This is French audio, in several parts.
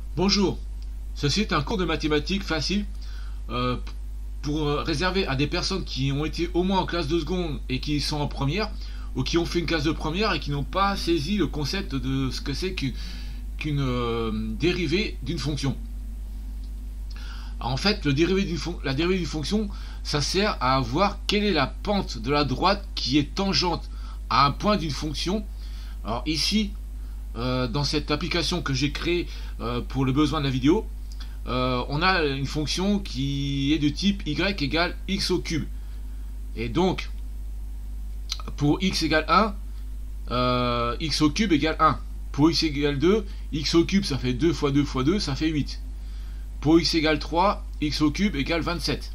Bonjour, ceci est un cours de mathématiques facile euh, pour réserver à des personnes qui ont été au moins en classe de seconde et qui sont en première, ou qui ont fait une classe de première et qui n'ont pas saisi le concept de ce que c'est qu'une dérivée d'une fonction. En fait, la dérivée d'une fonction, ça sert à voir quelle est la pente de la droite qui est tangente à un point d'une fonction. Alors ici, dans cette application que j'ai créée pour le besoin de la vidéo, on a une fonction qui est de type y égale x au cube. Et donc, pour x égale 1, x au cube égale 1. Pour x égale 2, x au cube ça fait 2 fois 2 fois 2, ça fait 8. Pour x égale 3, x au cube égale 27.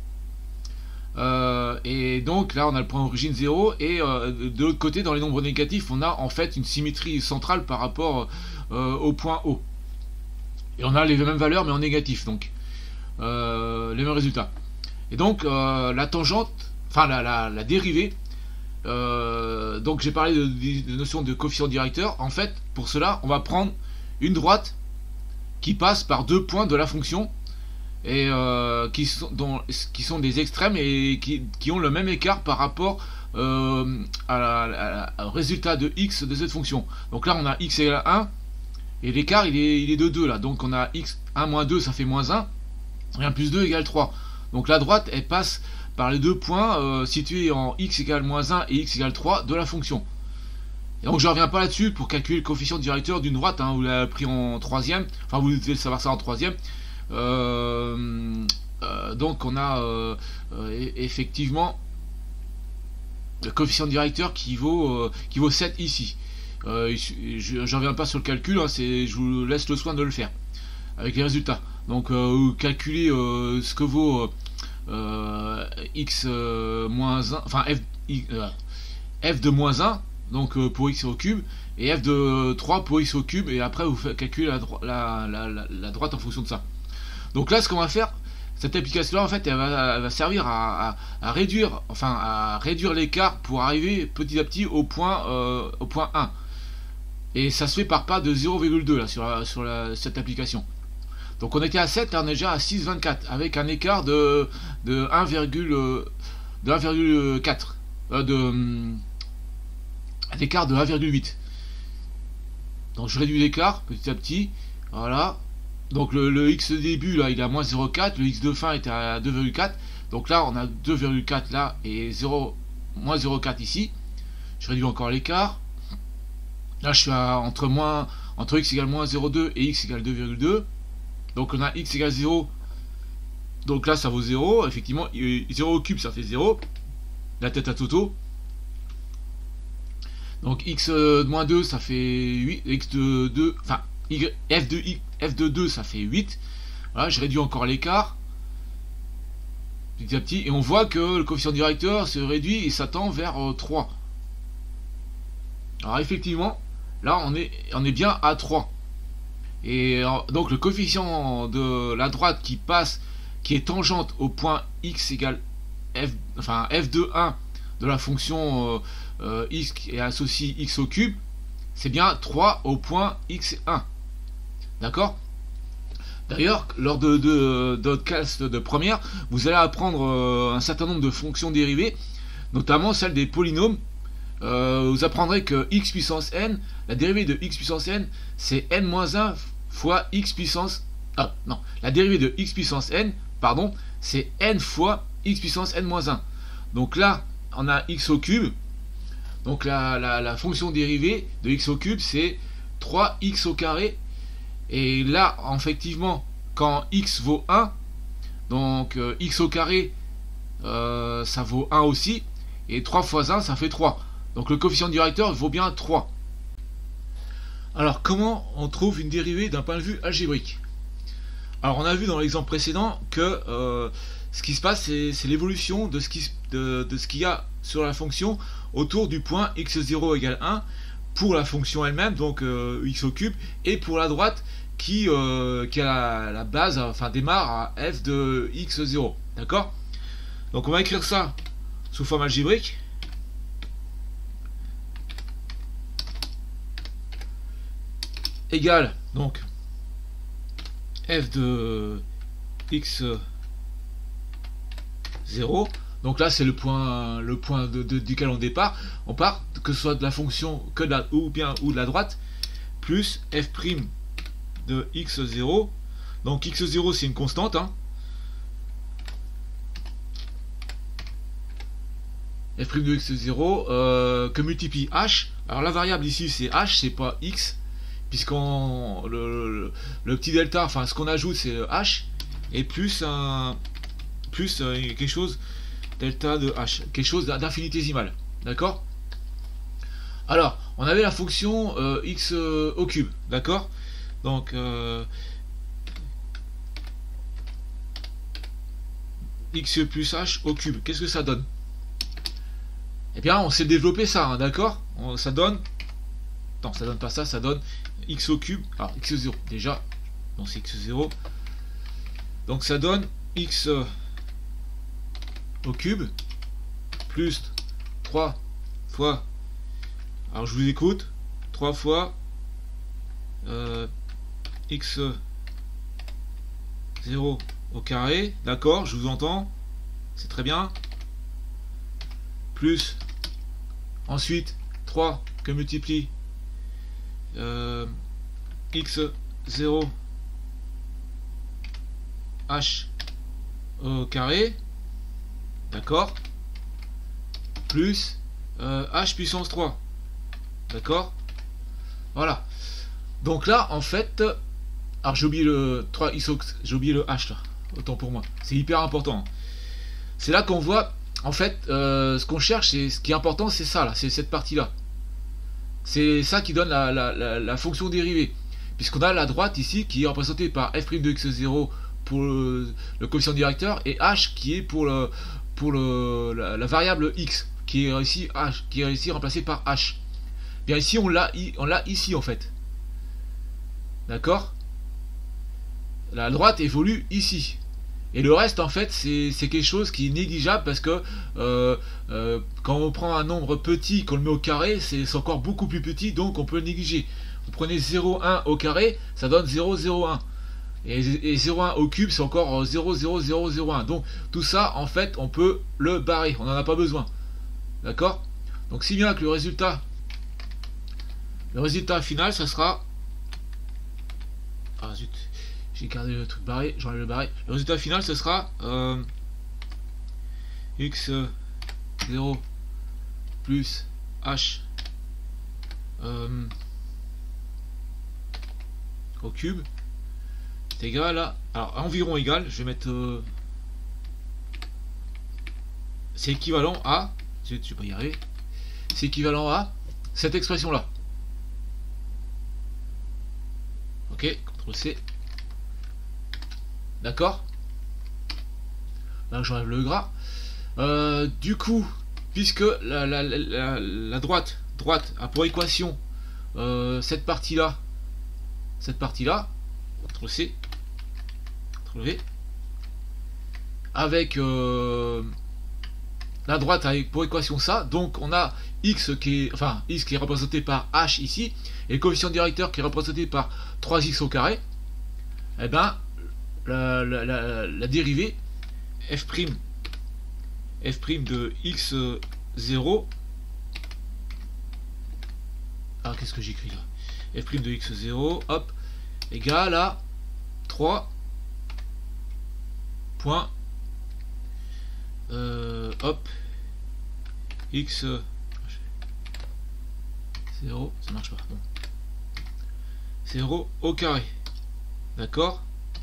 Et donc là on a le point origine 0 et de l'autre côté dans les nombres négatifs on a en fait une symétrie centrale par rapport au point O. Et on a les mêmes valeurs mais en négatif, donc les mêmes résultats. Et donc la tangente, enfin la dérivée, donc j'ai parlé de notion de coefficient directeur. En fait pour cela on va prendre une droite qui passe par deux points de la fonction et qui sont des extrêmes et qui ont le même écart par rapport au résultat de x de cette fonction. Donc là on a x égale 1 et l'écart il est de 2 là, donc on a x 1 moins 2 ça fait moins 1 et 1 plus 2 égale 3. Donc la droite elle passe par les deux points situés en x égale moins 1 et x égale 3 de la fonction. Et donc je ne reviens pas là-dessus pour calculer le coefficient directeur d'une droite, hein, vous l'avez pris en troisième, enfin vous devez savoir ça en troisième. Donc on a effectivement le coefficient directeur qui vaut 7 ici. Je ne reviens pas sur le calcul, hein, je vous laisse le soin de le faire avec les résultats. Donc vous calculez ce que vaut x moins 1, enfin f de moins 1, donc pour x au cube, et f de 3 pour x au cube, et après vous calculez la droite en fonction de ça. Donc là ce qu'on va faire, cette application là en fait elle va servir à réduire l'écart pour arriver petit à petit au point 1. Et ça se fait par pas de 0,2 là sur cette application. Donc on était à 7, là on est déjà à 6,24 avec un écart de 1,4 un écart de 1,8. Donc je réduis l'écart petit à petit. Voilà. Donc le x de début là il est à moins 0,4, le x de fin était à 2,4. Donc là on a 2,4 là et moins 0,4 ici. Je réduis encore l'écart. Là je suis entre x égale moins 0,2 et x égale 2,2. Donc on a x égale 0. Donc là ça vaut 0. Effectivement 0 au cube ça fait 0. La tête à Toto. Donc x de moins 2 ça fait 8. X de 2. Enfin f de 2 ça fait 8. Voilà, je réduis encore l'écart. Petit à petit. Et on voit que le coefficient directeur se réduit et s'attend vers 3. Alors effectivement, là on est bien à 3. Et donc le coefficient de la droite qui est tangente au point x égale f de 1 de la fonction x et associe x au cube, c'est bien 3 au point x1. D'accord? D'ailleurs, lors de notre classe de première, vous allez apprendre un certain nombre de fonctions dérivées, notamment celle des polynômes. Vous apprendrez que x puissance n, la dérivée de x puissance n, c'est n-1 fois x puissance... Ah, non, la dérivée de x puissance n, pardon, c'est n fois x puissance n-1. Donc là, on a x au cube. Donc la fonction dérivée de x au cube, c'est 3x au carré. Et là, effectivement, quand x vaut 1, donc x au carré, ça vaut 1 aussi. Et 3 fois 1, ça fait 3. Donc le coefficient directeur vaut bien 3. Alors comment on trouve une dérivée d'un point de vue algébrique? Alors on a vu dans l'exemple précédent que ce qui se passe c'est l'évolution de ce qu'il y a sur la fonction autour du point x0 égale 1 pour la fonction elle-même, donc x au cube, et pour la droite qui a la base, enfin démarre à f de x0. D'accord? Donc on va écrire ça sous forme algébrique. Égale donc f de x0. Donc là c'est le point duquel on départ. On part que ce soit de la fonction que de la, ou de la droite, plus f' de x0. Donc x0 c'est une constante, hein. F' de x0 que multiplie h. Alors la variable ici c'est h, c'est pas x, puisqu'on le petit delta, enfin ce qu'on ajoute c'est h, et plus quelque chose delta de h, quelque chose d'infinitésimal, d'accord. Alors on avait la fonction x au cube, d'accord. Donc x plus h au cube, qu'est-ce que ça donne? Eh bien, on sait développer ça, hein, d'accord. Ça donne... Non, ça donne pas ça, ça donne x au cube. Alors, x0, déjà. Donc, c'est x0. Donc, ça donne x au cube plus 3 fois... Alors, je vous écoute. 3 fois x0 au carré. D'accord, je vous entends. C'est très bien. Plus... Ensuite, 3 que multiplie x0 h au carré, d'accord, plus h puissance 3, d'accord. Voilà. Donc là, en fait, alors j'ai oublié le 3x, j'ai oublié le h là, autant pour moi. C'est hyper important. C'est là qu'on voit. En fait, ce qu'on cherche, c'est ce qui est important, c'est ça là, c'est cette partie-là. C'est ça qui donne la fonction dérivée. Puisqu'on a la droite ici qui est représentée par f' de x0 pour le coefficient directeur et h qui est pour la variable x qui est ici remplacée par h. Bien ici on l'a ici en fait. D'accord. La droite évolue ici. Et le reste, en fait, c'est quelque chose qui est négligeable parce que quand on prend un nombre petit, qu'on le met au carré, c'est encore beaucoup plus petit, donc on peut le négliger. Vous prenez 0,1 au carré, ça donne 0,01. Et 0,1 au cube, c'est encore 0,0001. Donc tout ça, en fait, on peut le barrer. On n'en a pas besoin. D'accord. Donc si bien que le résultat final, ça sera... Ah zut. J'ai gardé le truc barré, j'enlève le barré. Le résultat final, ce sera x0 plus h au cube. C'est égal à... Alors, environ égal, je vais mettre... c'est équivalent à... Je vais pas y arriver. C'est équivalent à cette expression-là. Ok, CTRL-C. D'accord. Là j'enlève le gras. Du coup, puisque la droite a pour équation cette partie-là, CTRL-C, CTRL-V, avec la droite a pour équation ça, donc on a x qui est représenté par h ici, et le coefficient directeur qui est représenté par 3x au carré. Et ben la dérivée f' de x0, ah qu'est-ce que j'écris là, f' de x0, hop, égale à 3 points hop x0, ça marche pas, bon. 0 au carré, d'accord.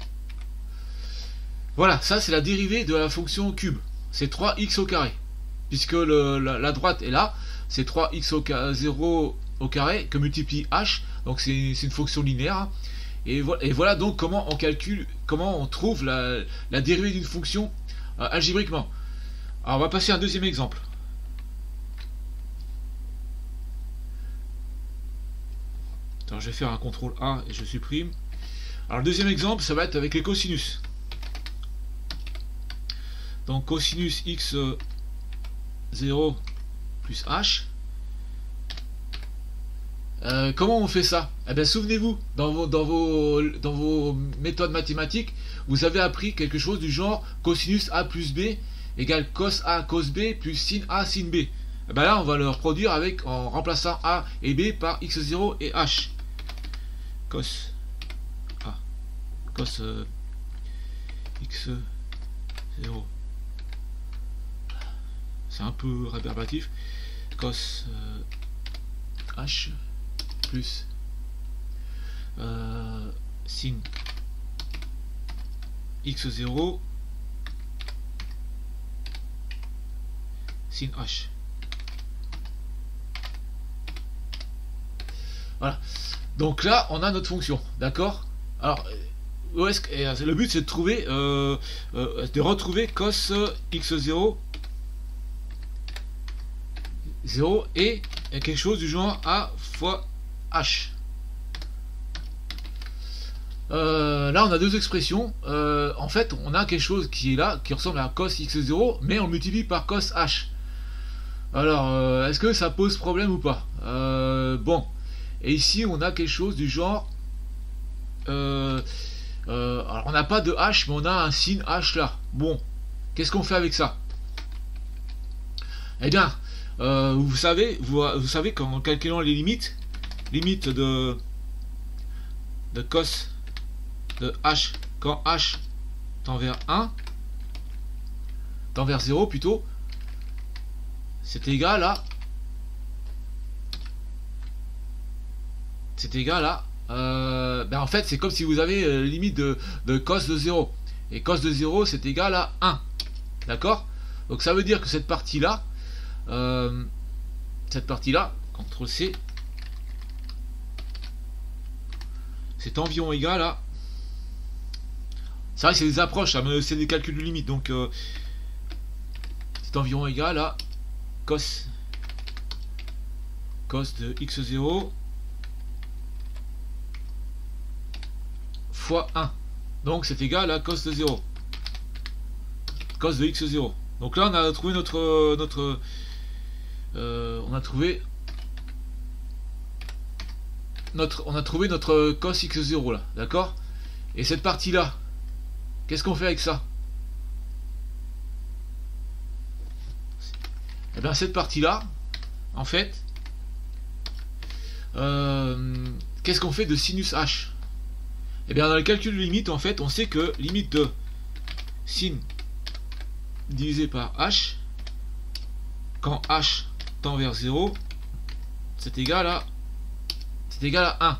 Voilà, ça c'est la dérivée de la fonction cube. C'est 3x au carré. Puisque la droite est là, c'est 3x au 0 au carré que multiplie h. Donc c'est une fonction linéaire. Et voilà donc comment on calcule, comment on trouve la dérivée d'une fonction algébriquement. Alors on va passer à un deuxième exemple. Alors je vais faire un CTRL A et je supprime. Alors le deuxième exemple, ça va être avec les cosinus. Donc cosinus x0 plus h Comment on fait ça? Eh bien, souvenez-vous, dans vos méthodes mathématiques, vous avez appris quelque chose du genre cosinus A plus B égale cos A cos B plus sin A sin B. Eh bien là, on va le reproduire en remplaçant A et B par x0 et h. Cos A, cos x0. C'est un peu rébarbatif. Cos h plus sin x0 sin h. Voilà. Donc là, on a notre fonction, d'accord? Alors, le but c'est de trouver, de retrouver cos x0 0 et quelque chose du genre a fois h. Là on a deux expressions. En fait on a quelque chose qui est là, qui ressemble à cos x0, mais on multiplie par cos h. Alors est-ce que ça pose problème ou pas? Bon, et ici on a quelque chose du genre alors on n'a pas de h, mais on a un sin h là. Bon, qu'est-ce qu'on fait avec ça? Eh bien, vous savez qu'en calculant les limites de cos de h, quand h tend vers 1, tend vers 0 plutôt, c'est égal à ben en fait c'est comme si vous avez limite de cos de 0, et cos de 0 c'est égal à 1, d'accord? Donc ça veut dire que cette partie là, CTRL C, c'est environ égal à, c'est vrai que c'est des approches, hein, mais c'est des calculs de limite, donc c'est environ égal à cos de x0 fois 1, donc c'est égal à cos de 0, cos de x0. Donc là on a trouvé on a trouvé notre cos x0 là, d'accord? Et cette partie là, qu'est-ce qu'on fait avec ça? Et bien cette partie là, en fait, qu'est-ce qu'on fait de sinus h? Et bien dans le calcul de limite, en fait, on sait que limite de sin divisé par h, quand h tend vers 0, c'est égal à 1.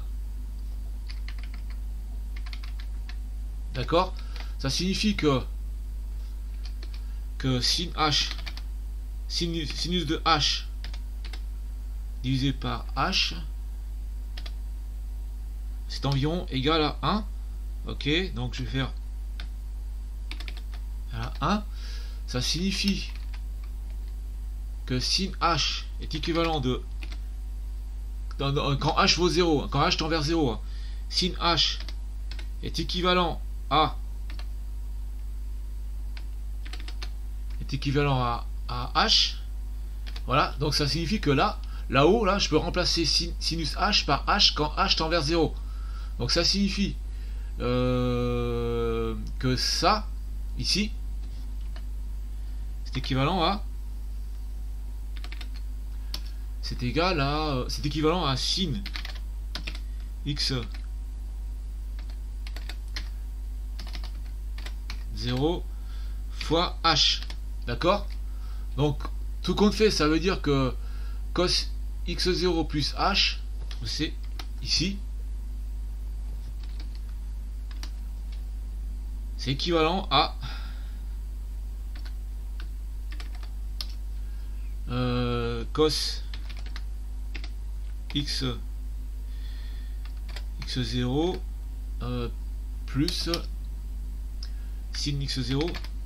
D'accord? Ça signifie que sin h, sinus de h divisé par h, c'est environ égal à 1. Ok, donc je vais faire à 1. Ça signifie que sin h est équivalent de, quand h vaut 0, quand h tend vers 0, sin h est équivalent à h. Voilà, donc ça signifie que là-haut, là, je peux remplacer sinus h par h quand h tend vers 0. Donc ça signifie que ça, ici, c'est équivalent à, c'est équivalent à sin x 0 fois h. D'accord? Donc tout compte fait, ça veut dire que cos x0 plus h, c'est ici, c'est équivalent à cos x0 plus sin x0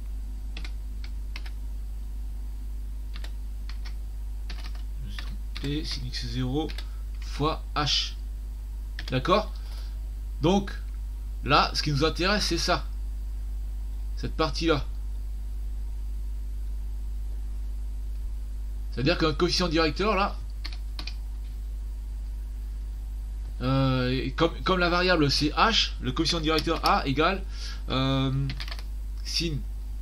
sin x0 fois h. D'accord? Donc là, ce qui nous intéresse, c'est ça, cette partie là. C'est à dire qu'un coefficient directeur là, comme la variable c'est h, le coefficient directeur a égale sin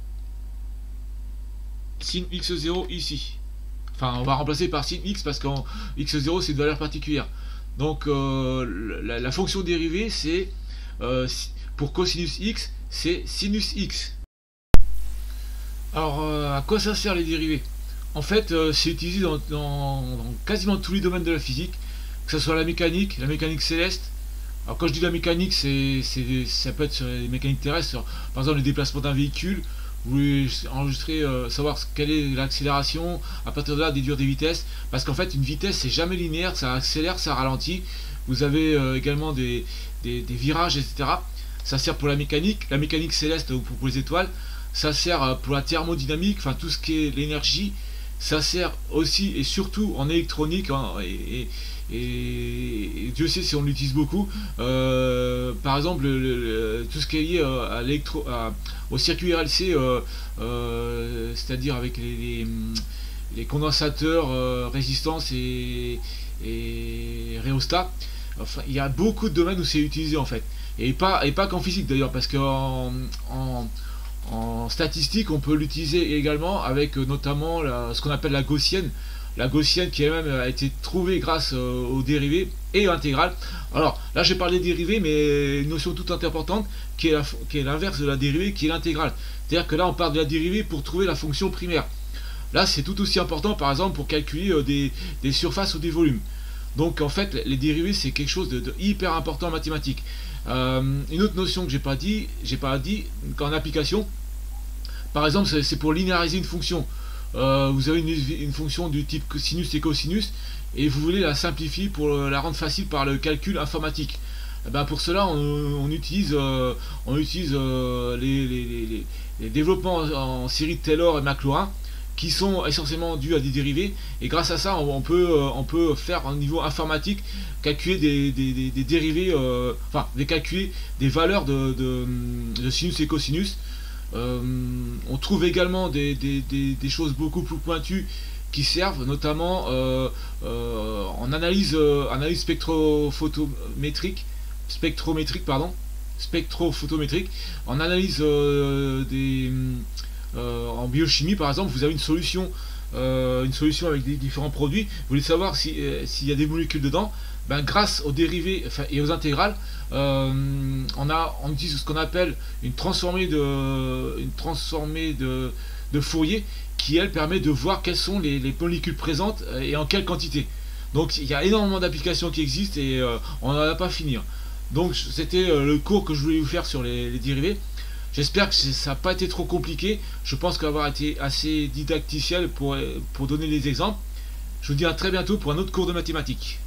x0 ici. Enfin, on va remplacer par sin x parce qu'en x0 c'est une valeur particulière. Donc la fonction dérivée c'est pour cosinus x c'est sinus x. Alors à quoi ça sert les dérivés? En fait c'est utilisé dans quasiment tous les domaines de la physique, que ce soit la mécanique céleste. Alors quand je dis la mécanique, ça peut être sur les mécaniques terrestres, par exemple le déplacement d'un véhicule. Vous voulez enregistrer, savoir quelle est l'accélération, à partir de là déduire des vitesses, parce qu'en fait une vitesse c'est jamais linéaire, ça accélère, ça ralentit. Vous avez également des virages, etc. Ça sert pour la mécanique céleste pour les étoiles, ça sert pour la thermodynamique, enfin tout ce qui est l'énergie, ça sert aussi et surtout en électronique, et Dieu sait si on l'utilise beaucoup. Par exemple tout ce qui est lié au circuit RLC, c'est-à-dire avec les condensateurs, résistance et rhéostat. Enfin, il y a beaucoup de domaines où c'est utilisé en fait, et pas qu'en physique d'ailleurs, parce qu'en statistique on peut l'utiliser également avec notamment ce qu'on appelle la gaussienne. La gaussienne qui elle-même a été trouvée grâce aux dérivés et intégrales. Alors là j'ai parlé des dérivés, mais une notion toute importante qui est l'inverse de la dérivée, qui est l'intégrale. C'est-à-dire que là on part de la dérivée pour trouver la fonction primaire. Là c'est tout aussi important par exemple pour calculer des surfaces ou des volumes. Donc en fait les dérivés c'est quelque chose de hyper important en mathématiques. Une autre notion que j'ai pas dit qu'en application, par exemple c'est pour linéariser une fonction. Vous avez une fonction du type sinus et cosinus et vous voulez la simplifier pour la rendre facile par le calcul informatique. Et ben pour cela on utilise les développements en série de Taylor et Maclaurin, qui sont essentiellement dus à des dérivés, et grâce à ça on peut faire au niveau informatique calculer des dérivés, calculer des valeurs de sinus et cosinus. On trouve également des choses beaucoup plus pointues qui servent notamment en analyse spectrophotométrique, en analyse en biochimie par exemple. Vous avez une solution avec des différents produits, vous voulez savoir s'il y a des molécules dedans. Ben, grâce aux dérivés et aux intégrales, on utilise ce qu'on appelle une transformée de Fourier, qui elle permet de voir quelles sont les molécules présentes et en quelle quantité. Donc il y a énormément d'applications qui existent et on n'en a pas fini. Donc c'était le cours que je voulais vous faire sur les dérivés. J'espère que ça n'a pas été trop compliqué. Je pense qu'avoir été assez didacticiel pour donner les exemples. Je vous dis à très bientôt pour un autre cours de mathématiques.